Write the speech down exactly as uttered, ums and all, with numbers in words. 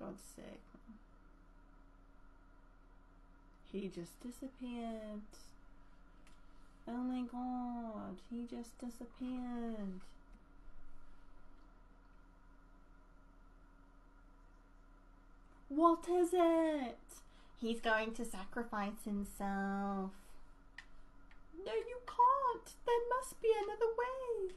God's sake. He just disappeared. Oh my god, he just disappeared. What is it? He's going to sacrifice himself. No, you can't. There must be another way.